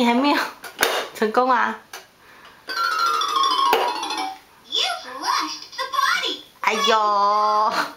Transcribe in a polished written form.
你还没有成功啊！哎呦！